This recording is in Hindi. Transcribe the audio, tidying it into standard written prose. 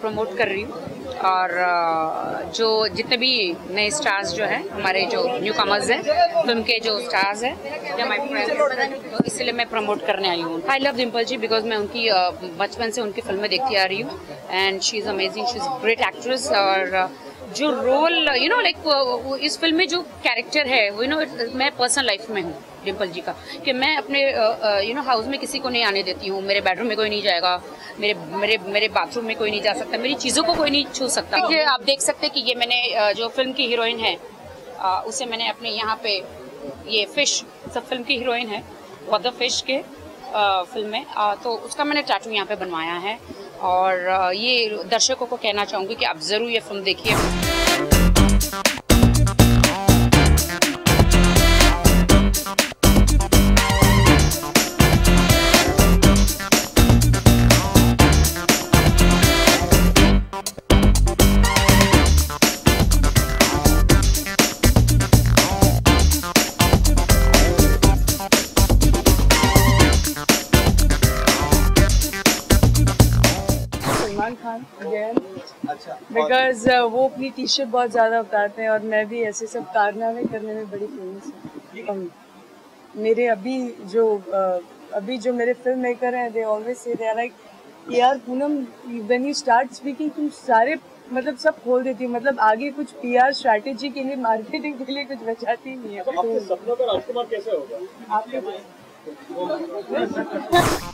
प्रमोट कर रही हूँ। और जो जितने भी नए स्टार्स जो हैं, हमारे जो न्यू कमर्स हैं, फिल्म के जो स्टार्स हैं या माय फ्रेंड्स, तो इसलिए मैं प्रमोट करने आई हूँ। I love Dimple ji because मैं उनकी बचपन से उनकी फिल्में देखती आ रही हूँ and she is amazing, she is great actress. और जो रोल लाइक इस फिल्म में जो कैरेक्टर है वो मैं पर्सनल लाइफ में हूँ डिम्पल जी का, कि मैं अपने हाउस में किसी को नहीं आने देती हूँ, मेरे बेडरूम में कोई नहीं जाएगा, मेरे मेरे मेरे बाथरूम में कोई नहीं जा सकता, मेरी चीज़ों को कोई नहीं छू सकता। देखिए आप देख सकते हैं कि ये मैंने जो फिल्म की हीरोइन है उसे मैंने अपने यहाँ पे ये फिश सब फिल्म की हीरोइन है द फिश के फिल्म में, तो उसका मैंने टैटू यहाँ पे बनवाया है। और ये दर्शकों को कहना चाहूँगी कि आप ज़रूर ये फिल्म देखिए। सलमान खान अगेन, बिकॉज वो अपनी टी शर्ट बहुत ज़्यादा उतारते हैं और मैं भी ऐसे सब कारनामे करने में बड़ी फेमस हूँ। मेरे अभी जो मेरे फिल्म मेकर हैं, they always say they are like यार Poonam, when you start speaking तुम सारे मतलब सब खोल देती हो, मतलब आगे कुछ पीआर स्ट्रैटेजी के लिए, मार्केटिंग के लिए कुछ बचाती नहीं है। आपके सपनों का राजकुमार कैसे होगा? आपके